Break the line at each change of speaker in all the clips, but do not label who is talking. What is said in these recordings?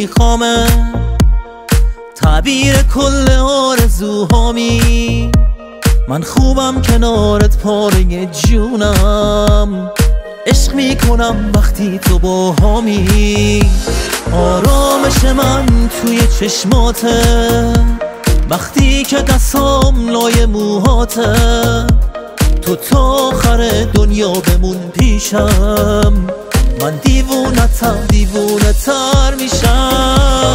میخوامه، تعبیر کل آرزوهامی. من خوبم کنارت پاره جونم، عشق میکنم وقتی تو با هامی. آرامش من توی چشماته، وقتی که دستام لای موهاته. تو تا آخر دنیا بمون پیشم، من دیوونه تر میشم.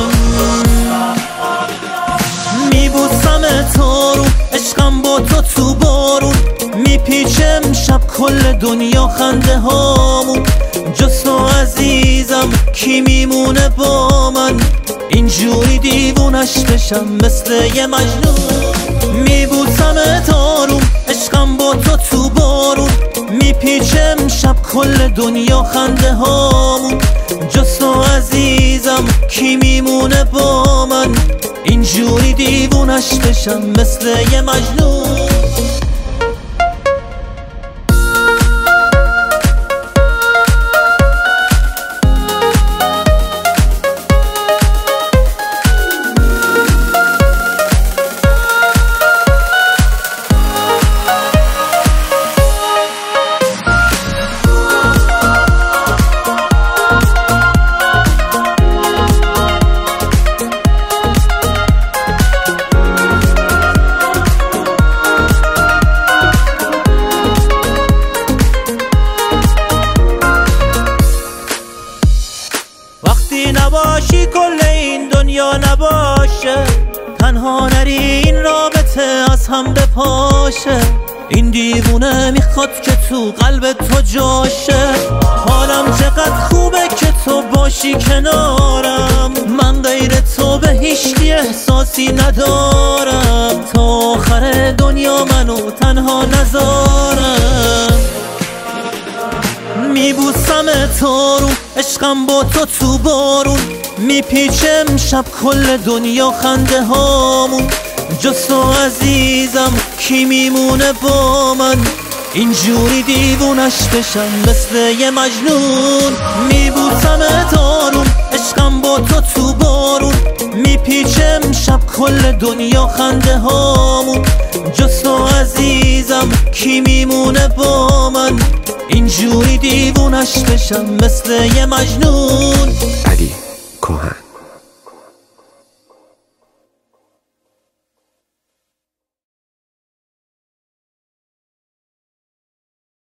میبوسم تو رو عشقم با تو بارون، میپیچم شب کل دنیا خنده هامون. جز تو عزیزم کی میمونه با من، اینجوری دیوونش بشم مثل یه مجنون. میبوسم تو عشقم با تو بارون، میپیچم شب کل دنیا خنده هامون. جز تو عزیزم کی میمونه با من، اینجوری دیوونش بشم مثل یه مجنون. وقتی نباشی کل این دنیا نباشه، تنها نری این رابطه از هم بپاشه. این دیوونه میخواد که تو قلب تو جاشه. حالم چقدر خوبه که تو باشی کنارم، من غیر تو به هیچکی احساسی ندارم. تا آخر دنیا منو تنها نذارم. میبوسم تو رو عشقم با تو بارون، میپیچم شب کل دنیا خنده هامون. جز تو عزیزم کی میمونه با من، اینجوری دیوونش بشم مثل یه مجنون. میبوسم تو عشقم با تو بارون، میپیچم شب کل دنیا خنده هامون. جز تو عزیزم کی میمونه با من، اینجوری دیوونش بشم مثل یه مجنون.
علی کهن